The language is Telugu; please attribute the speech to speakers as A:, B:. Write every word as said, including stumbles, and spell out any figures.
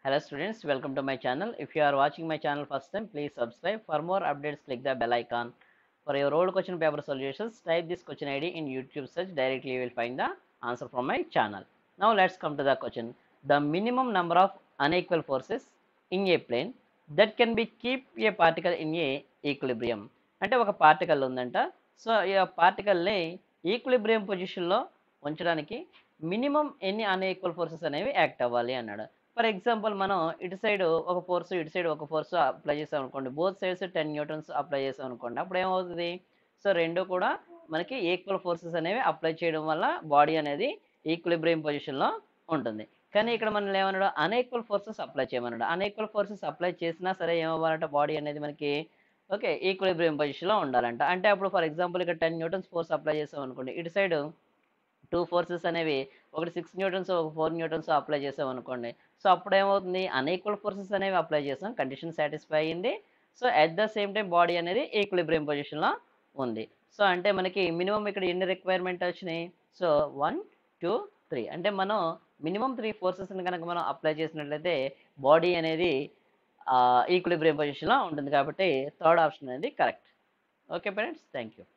A: Hello students, welcome to my channel. If you are watching my channel first time, please subscribe. For more updates, click the bell icon. For your old question paper solutions, type this question I D in YouTube search. Directly you will find the answer from my channel. Now let's come to the question. The minimum number of unequal forces in a plane that can be keep a particle in a equilibrium. అంటే ఒక పార్టికల్ ఉందంట. సో ఈ పార్టికల్ని ఈక్విలిబ్రియం పొజిషన్లో ఉంచడానికి మినిమం ఎన్ని అన్ఈక్వల్ ఫోర్సెస్ అనేవి యాక్ట్ అవ్వాలి అన్నాడు. ఫర్ ఎగ్జాంపుల్ మనం ఇటు సైడ్ ఒక ఫోర్స్ ఇటు సైడ్ ఒక ఫోర్స్ అప్లై చేసాం అనుకోండి, both sides ten newtons apply చేసాం అనుకోండి, అప్పుడు ఏమవుతుంది? సో రెండు కూడా మనకి ఈక్వల్ ఫోర్సెస్ అనేవి అప్లై చేయడం వల్ల బాడీ అనేది ఈక్విలిబ్రియం పొజిషన్లో ఉంటుంది. కానీ ఇక్కడ మనల్ని ఏమన్నాడు? అన్ఈక్వల్ ఫోర్సెస్ అప్లై చేయమన్నాడు. అన్ఈక్వల్ ఫోర్సెస్ అప్లై చేసినా సరే ఏమవ్వాలంటే బాడీ అనేది మనకి ఓకే ఈక్విలిబ్రియం పొజిషన్లో ఉండాలంట. అంటే అప్పుడు ఫర్ ఎగ్జాంపుల్ ఇక్కడ టెన్ న్యూటన్స్ ఫోర్స్ అప్లై చేసాం అనుకోండి, ఇటు సైడ్ టూ ఫోర్సెస్ అనేవి ఒకటి సిక్స్ న్యూటన్స్ ఒక ఫోర్ న్యూటన్స్ అప్లై చేసాం అనుకోండి. సో అప్పుడు ఏమవుతుంది? అన్ఈక్వల్ ఫోర్సెస్ అనేవి అప్లై చేసాం, కండిషన్ సాటిస్ఫై అయ్యింది. So at the same time body అనేది ఈక్విలిబ్రియం పొజిషన్లో ఉంది. సో అంటే మనకి మినిమం ఇక్కడ ఎన్ని రిక్వైర్మెంట్ వచ్చినాయి? సో వన్ టూ త్రీ అంటే మనం మినిమం త్రీ ఫోర్సెస్ని కనుక మనం అప్లై చేసినట్లయితే బాడీ అనేది ఈక్విలిబ్రియం పొజిషన్లో ఉంటుంది. కాబట్టి థర్డ్ ఆప్షన్ అనేది correct. Okay friends, thank you.